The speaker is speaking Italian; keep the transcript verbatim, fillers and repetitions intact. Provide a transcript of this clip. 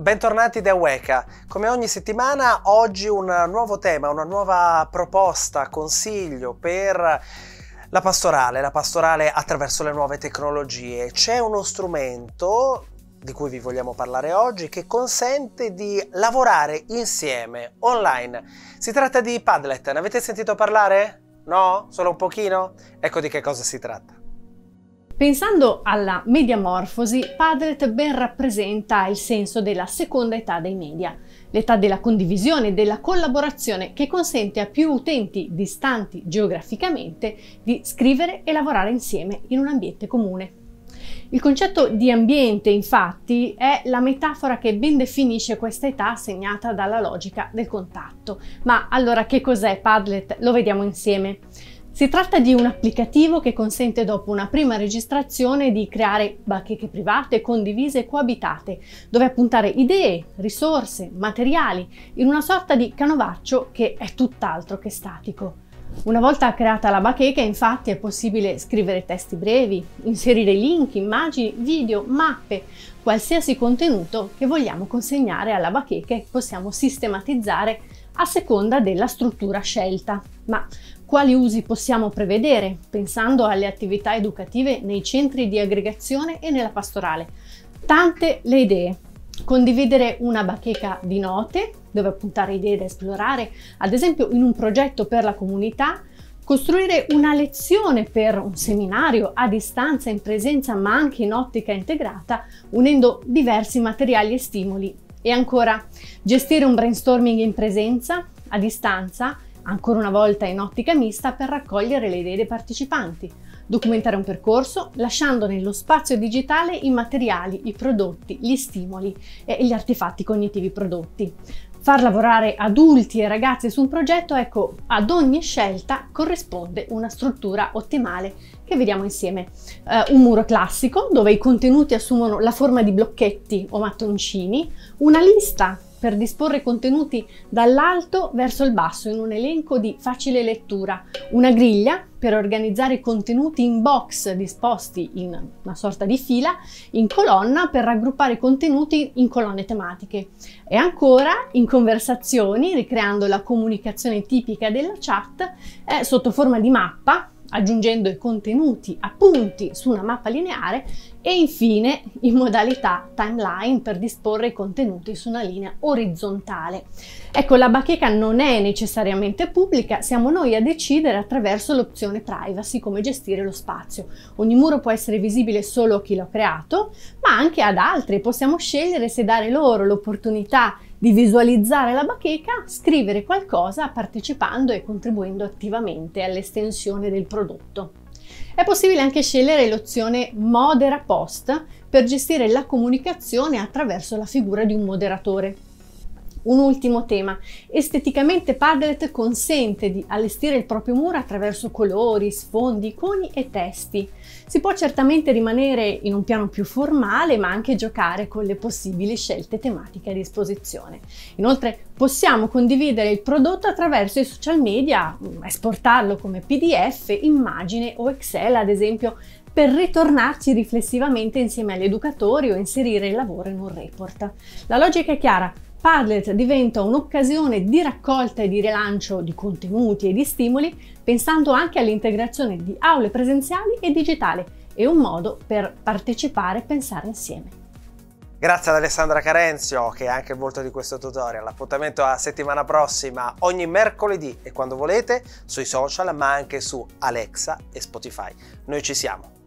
Bentornati da Weka. Come ogni settimana, oggi un nuovo tema, una nuova proposta, consiglio per la pastorale, la pastorale attraverso le nuove tecnologie. C'è uno strumento di cui vi vogliamo parlare oggi che consente di lavorare insieme online. Si tratta di Padlet. Ne avete sentito parlare? No? Solo un pochino? Ecco di che cosa si tratta. Pensando alla mediamorfosi, Padlet ben rappresenta il senso della seconda età dei media, l'età della condivisione e della collaborazione che consente a più utenti distanti geograficamente di scrivere e lavorare insieme in un ambiente comune. Il concetto di ambiente, infatti, è la metafora che ben definisce questa età segnata dalla logica del contatto. Ma allora che cos'è Padlet? Lo vediamo insieme. Si tratta di un applicativo che consente dopo una prima registrazione di creare bacheche private, condivise e coabitate, dove appuntare idee, risorse, materiali, in una sorta di canovaccio che è tutt'altro che statico. Una volta creata la bacheca, infatti, è possibile scrivere testi brevi, inserire link, immagini, video, mappe, qualsiasi contenuto che vogliamo consegnare alla bacheca e possiamo sistematizzare a seconda della struttura scelta. Ma quali usi possiamo prevedere, pensando alle attività educative nei centri di aggregazione e nella pastorale? Tante le idee. Condividere una bacheca di note, dove appuntare idee da esplorare, ad esempio in un progetto per la comunità, costruire una lezione per un seminario a distanza, in presenza ma anche in ottica integrata, unendo diversi materiali e stimoli. E ancora, gestire un brainstorming in presenza, a distanza, ancora una volta in ottica mista per raccogliere le idee dei partecipanti, documentare un percorso lasciando nello spazio digitale i materiali, i prodotti, gli stimoli e gli artefatti cognitivi prodotti. Far lavorare adulti e ragazzi su un progetto, ecco, ad ogni scelta corrisponde una struttura ottimale che vediamo insieme. Uh, un muro classico dove i contenuti assumono la forma di blocchetti o mattoncini, una lista per disporre contenuti dall'alto verso il basso in un elenco di facile lettura, una griglia per organizzare i contenuti in box disposti in una sorta di fila, in colonna per raggruppare i contenuti in colonne tematiche e ancora in conversazioni, ricreando la comunicazione tipica della chat eh, sotto forma di mappa, aggiungendo i contenuti a punti su una mappa lineare e infine in modalità timeline per disporre i contenuti su una linea orizzontale. Ecco, la bacheca non è necessariamente pubblica, siamo noi a decidere attraverso l'opzione privacy come gestire lo spazio. Ogni muro può essere visibile solo a chi l'ha creato, ma anche ad altri. Possiamo scegliere se dare loro l'opportunità di visualizzare la bacheca, scrivere qualcosa partecipando e contribuendo attivamente all'estensione del prodotto. È possibile anche scegliere l'opzione Modera Post per gestire la comunicazione attraverso la figura di un moderatore. Un ultimo tema. Esteticamente Padlet consente di allestire il proprio muro attraverso colori, sfondi, iconi e testi. Si può certamente rimanere in un piano più formale, ma anche giocare con le possibili scelte tematiche a disposizione. Inoltre possiamo condividere il prodotto attraverso i social media, esportarlo come P D F, immagine o Excel, ad esempio, per ritornarci riflessivamente insieme agli educatori o inserire il lavoro in un report. La logica è chiara. Padlet diventa un'occasione di raccolta e di rilancio di contenuti e di stimoli, pensando anche all'integrazione di aule presenziali e digitali, e un modo per partecipare e pensare insieme. Grazie ad Alessandra Carenzio, che è anche il volto di questo tutorial. L'appuntamento a settimana prossima, ogni mercoledì e quando volete, sui social, ma anche su Alexa e Spotify. Noi ci siamo.